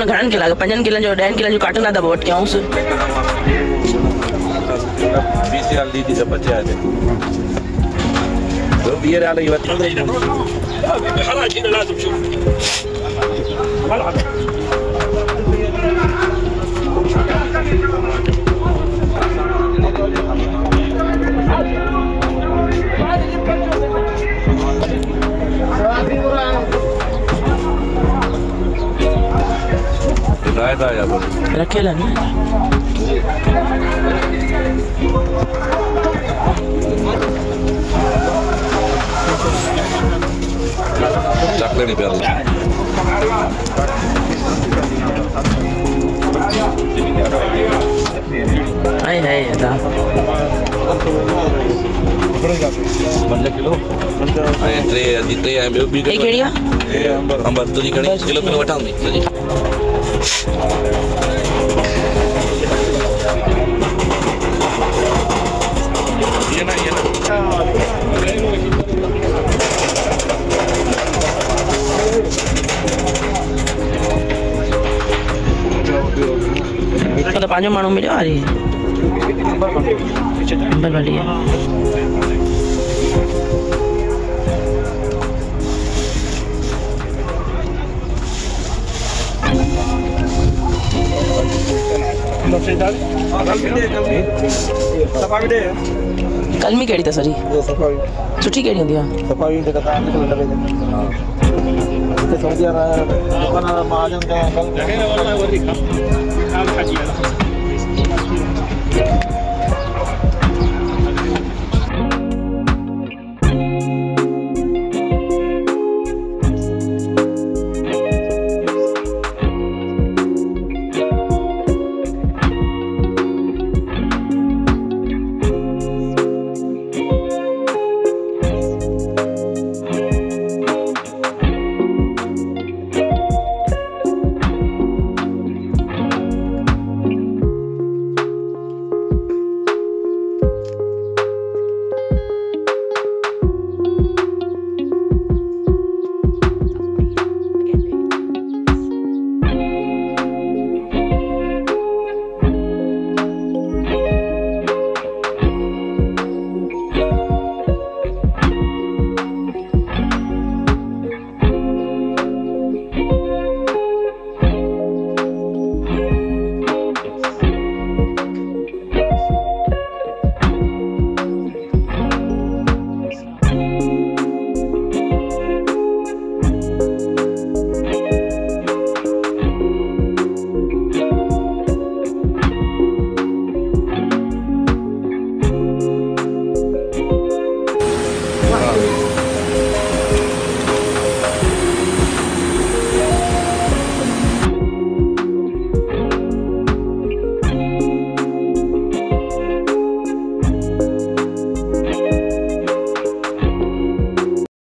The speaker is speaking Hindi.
में घणन किला 5 किलन जो 10 किलन जो काटन आदा वोट क्यों उस 20 रियाल दी थी जब बच्चे आए थे तो 20 रियाल ही बच्चे خلاص هنا لازم شوف रायता या बोल रखेला नहीं चकले नहीं प्यारे हाय हाय दा 15 किलो ऐं 3 अॼु 3 ऐं ॿियो बि हे केड़ी आ अंबर तुरी खणी किलो किलो वठां थी सॼी ये ना तो 5 माण्हू मिलियो अरे नंबर वाली है कलमी केड़ी था सरी सुठी केड़ी होंदी है सफाई de kata ni kalau lebih itu Saudi Arabia bukan ada महाजन का